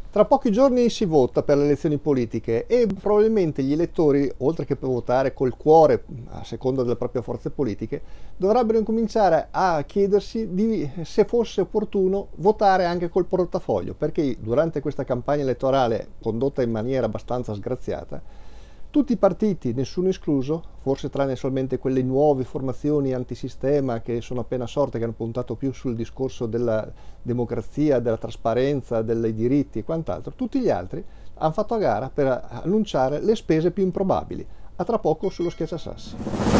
Tra pochi giorni si vota per le elezioni politiche e probabilmente gli elettori, oltre che per votare col cuore a seconda delle proprie forze politiche, dovrebbero incominciare a chiedersi se fosse opportuno votare anche col portafoglio, perché durante questa campagna elettorale condotta in maniera abbastanza sgraziata, tutti i partiti, nessuno escluso, forse tranne solamente quelle nuove formazioni antisistema che sono appena sorte, che hanno puntato più sul discorso della democrazia, della trasparenza, dei diritti e quant'altro, tutti gli altri hanno fatto a gara per annunciare le spese più improbabili. A tra poco sullo Schiacciasassi.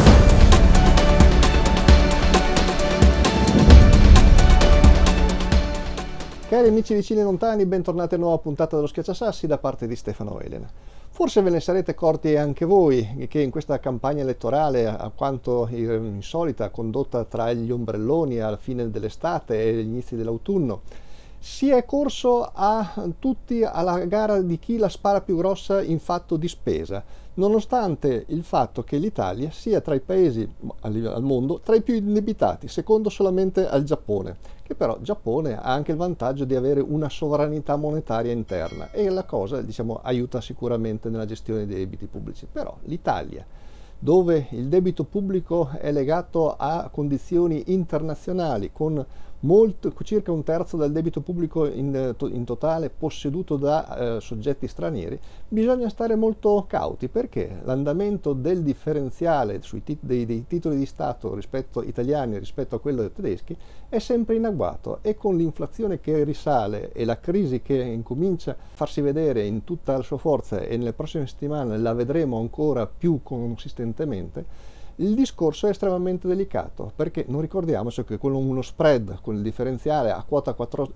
Cari amici vicini e lontani, bentornati a una nuova puntata dello Schiacciasassi da parte di Stefano Elena. Forse ve ne sarete accorti anche voi che in questa campagna elettorale, alquanto insolita, condotta tra gli ombrelloni alla fine dell'estate e gli inizi dell'autunno, si è corso a tutti alla gara di chi la spara più grossa in fatto di spesa, nonostante il fatto che l'Italia sia tra i paesi al mondo tra i più indebitati, secondo solamente al Giappone, che però il Giappone ha anche il vantaggio di avere una sovranità monetaria interna e la cosa, diciamo, aiuta sicuramente nella gestione dei debiti pubblici. Però l'Italia, dove il debito pubblico è legato a condizioni internazionali, con circa un terzo del debito pubblico in totale posseduto da soggetti stranieri, bisogna stare molto cauti, perché l'andamento del differenziale dei titoli di Stato italiani rispetto a quello dei tedeschi è sempre in agguato, e con l'inflazione che risale e la crisi che incomincia a farsi vedere in tutta la sua forza, e nelle prossime settimane la vedremo ancora più consistentemente, il discorso è estremamente delicato, perché non ricordiamoci che con uno spread, con il differenziale a quota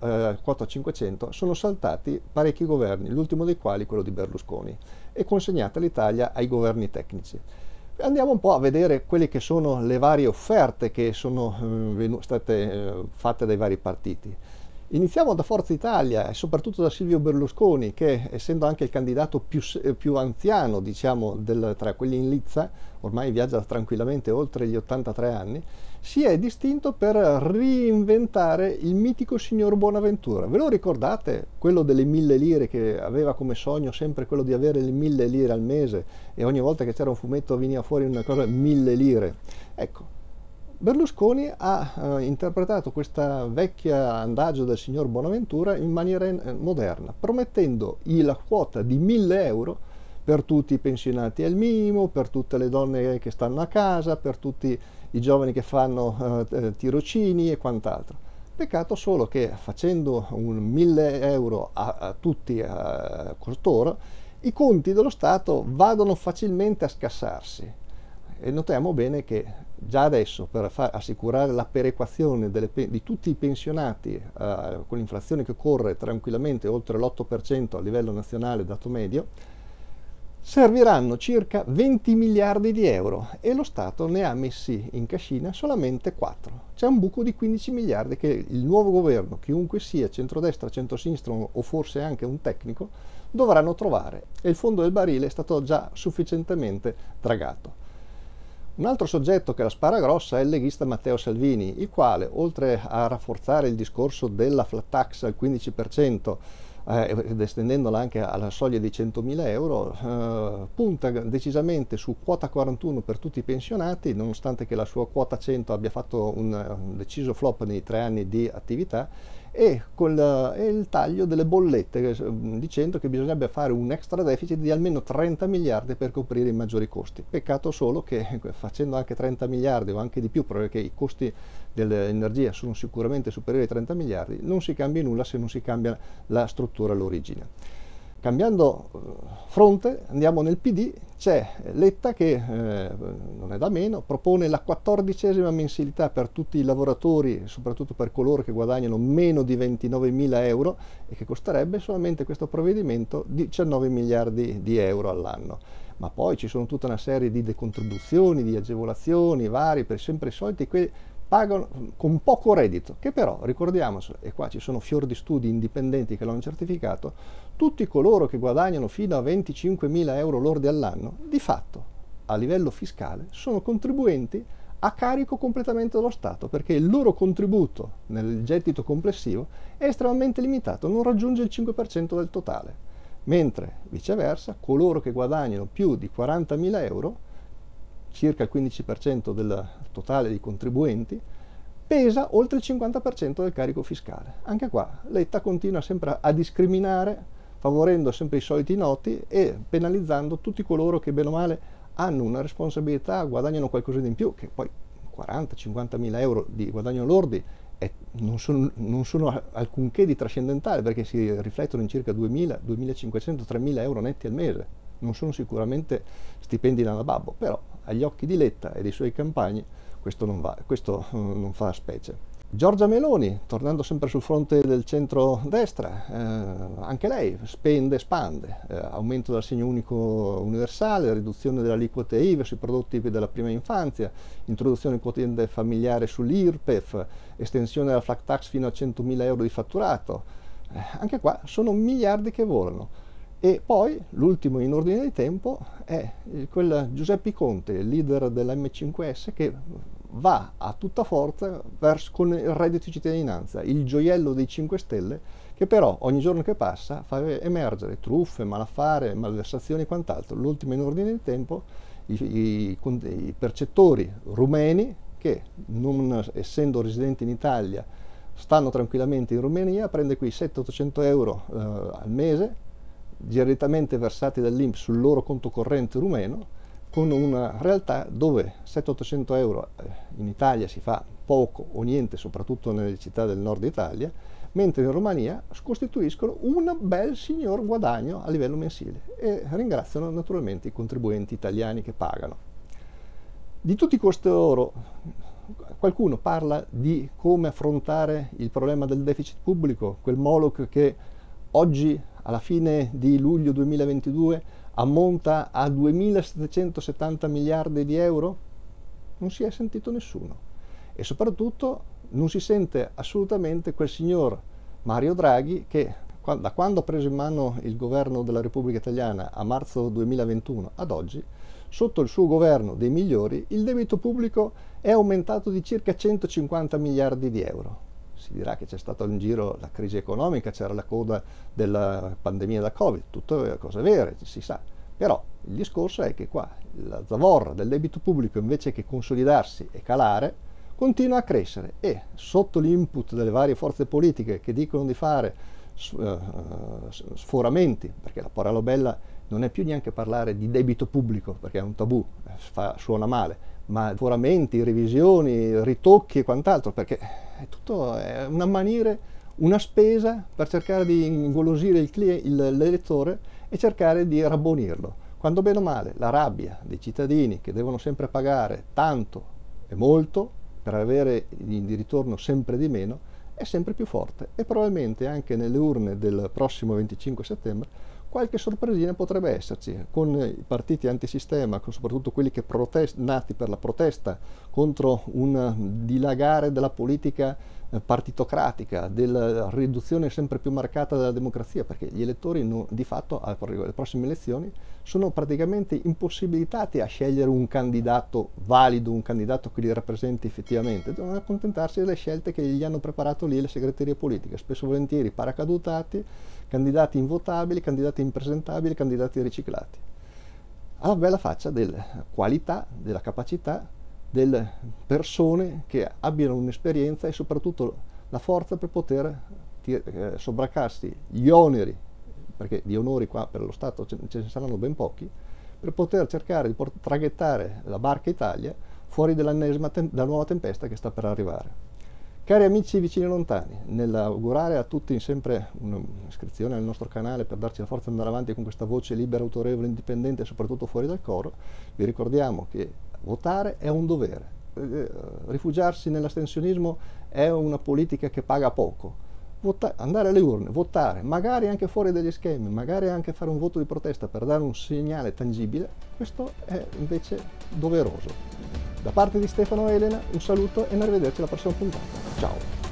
500, sono saltati parecchi governi, l'ultimo dei quali quello di Berlusconi, e consegnata l'Italia ai governi tecnici. Andiamo un po' a vedere quelle che sono le varie offerte che sono state fatte dai vari partiti. Iniziamo da Forza Italia e soprattutto da Silvio Berlusconi, che essendo anche il candidato più anziano, diciamo, tra quelli in lizza, ormai viaggia tranquillamente oltre gli 83 anni, si è distinto per reinventare il mitico signor Bonaventura. Ve lo ricordate? Quello delle 1000 lire, che aveva come sogno sempre quello di avere le 1000 lire al mese, e ogni volta che c'era un fumetto veniva fuori una cosa 1000 lire. Ecco, Berlusconi ha interpretato questa vecchia andagio del signor Bonaventura in maniera moderna, promettendo la quota di 1000 euro per tutti i pensionati al minimo, per tutte le donne che stanno a casa, per tutti i giovani che fanno tirocini e quant'altro. Peccato solo che facendo un 1000 euro a tutti costoro, i conti dello Stato vadano facilmente a scassarsi. E notiamo bene che già adesso, per assicurare la perequazione di tutti i pensionati con l'inflazione che corre tranquillamente oltre l'8% a livello nazionale dato medio, serviranno circa 20 miliardi di euro, e lo Stato ne ha messi in cascina solamente 4. C'è un buco di 15 miliardi che il nuovo governo, chiunque sia, centrodestra, centrosinistra o forse anche un tecnico, dovranno trovare, e il fondo del barile è stato già sufficientemente dragato. Un altro soggetto che la spara grossa è il leghista Matteo Salvini, il quale, oltre a rafforzare il discorso della flat tax al 15%, ed estendendola anche alla soglia di 100.000 euro, punta decisamente su quota 41 per tutti i pensionati, nonostante che la sua quota 100 abbia fatto un deciso flop nei 3 anni di attività, e il taglio delle bollette, dicendo che bisognerebbe fare un extra deficit di almeno 30 miliardi per coprire i maggiori costi. Peccato solo che facendo anche 30 miliardi o anche di più, perché i costi dell'energia sono sicuramente superiori ai 30 miliardi, non si cambia nulla se non si cambia la struttura all'origine. Cambiando fronte, andiamo nel PD, c'è Letta che, non è da meno, propone la 14ª mensilità per tutti i lavoratori, soprattutto per coloro che guadagnano meno di 29.000 euro, e che costerebbe solamente questo provvedimento 19 miliardi di euro all'anno. Ma poi ci sono tutta una serie di decontribuzioni, di agevolazioni vari, per sempre i soliti, quelli pagano con poco reddito, che però, ricordiamoci, e qua ci sono fior di studi indipendenti che l'hanno certificato, tutti coloro che guadagnano fino a 25.000 euro lordi all'anno, di fatto, a livello fiscale, sono contribuenti a carico completamente dello Stato, perché il loro contributo nel gettito complessivo è estremamente limitato, non raggiunge il 5% del totale, mentre viceversa coloro che guadagnano più di 40.000 euro, circa il 15% del totale dei contribuenti, pesa oltre il 50% del carico fiscale. Anche qua Letta continua sempre a discriminare, favorendo sempre i soliti noti e penalizzando tutti coloro che bene o male hanno una responsabilità, guadagnano qualcosa di in più, che poi 40-50 mila euro di guadagno lordi non sono alcunché di trascendentale, perché si riflettono in circa 2.000, 2.500, 3.000 euro netti al mese. Non sono sicuramente stipendi da babbo, però agli occhi di Letta e dei suoi compagni questo non fa specie. Giorgia Meloni, tornando sempre sul fronte del centro-destra, anche lei spende, espande, aumento dell'assegno unico universale, riduzione delle aliquote IVA sui prodotti della prima infanzia, introduzione del quoziente familiare sull'IRPEF, estensione della flat tax fino a 100.000 euro di fatturato. Anche qua sono miliardi che volano. E poi l'ultimo in ordine di tempo è quel Giuseppe Conte, il leader dell'M5S, che va a tutta forza con il reddito di cittadinanza, il gioiello dei 5 Stelle, che però ogni giorno che passa fa emergere truffe, malaffare, malversazioni e quant'altro. L'ultimo in ordine di tempo, i percettori rumeni che, non essendo residenti in Italia, stanno tranquillamente in Romania, prende qui 700-800 euro al mese, direttamente versati dall'INPS sul loro conto corrente rumeno, con una realtà dove 700-800 euro in Italia si fa poco o niente, soprattutto nelle città del nord Italia, mentre in Romania costituiscono un bel signor guadagno a livello mensile, e ringraziano naturalmente i contribuenti italiani che pagano. Di tutti costoro qualcuno parla di come affrontare il problema del deficit pubblico, quel Moloch che oggi, alla fine di luglio 2022, ammonta a 2.770 miliardi di euro? Non si è sentito nessuno. E soprattutto non si sente assolutamente quel signor Mario Draghi che, da quando ha preso in mano il governo della Repubblica Italiana a marzo 2021 ad oggi, sotto il suo governo dei migliori, il debito pubblico è aumentato di circa 150 miliardi di euro. Si dirà che c'è stata in giro la crisi economica, c'era la coda della pandemia da Covid, tutte cose vere, si sa. Però il discorso è che qua la zavorra del debito pubblico, invece che consolidarsi e calare, continua a crescere, e sotto l'input delle varie forze politiche che dicono di fare sforamenti, perché la parola bella non è più neanche parlare di debito pubblico, perché è un tabù, suona male, ma sforamenti, revisioni, ritocchi e quant'altro, perché è tutto un ammanire, una spesa per cercare di ingolosire l'elettore e cercare di rabbonirlo, quando bene o male la rabbia dei cittadini, che devono sempre pagare tanto e molto per avere di ritorno sempre di meno, è sempre più forte, e probabilmente anche nelle urne del prossimo 25 settembre qualche sorpresina potrebbe esserci, con i partiti antisistema, soprattutto quelli che nati per la protesta contro un dilagare della politica partitocratica, della riduzione sempre più marcata della democrazia, perché gli elettori di fatto alle prossime elezioni sono praticamente impossibilitati a scegliere un candidato valido, un candidato che li rappresenti effettivamente, devono accontentarsi delle scelte che gli hanno preparato lì le segreterie politiche, spesso e volentieri paracadutati, candidati invotabili, candidati impresentabili, candidati riciclati. Alla bella faccia della qualità, della capacità delle persone che abbiano un'esperienza e soprattutto la forza per poter sobbarcarsi gli oneri, perché di onori qua per lo Stato ce ne saranno ben pochi, per poter cercare di traghettare la barca Italia fuori dalla nuova tempesta che sta per arrivare. Cari amici vicini e lontani, nell'augurare a tutti sempre un'iscrizione al nostro canale per darci la forza di andare avanti con questa voce libera, autorevole, indipendente e soprattutto fuori dal coro, vi ricordiamo che votare è un dovere. Rifugiarsi nell'astensionismo è una politica che paga poco. Andare alle urne, votare, magari anche fuori dagli schemi, magari anche fare un voto di protesta per dare un segnale tangibile, questo è invece doveroso. Da parte di Stefano e Elena un saluto e arrivederci alla prossima puntata. Ciao!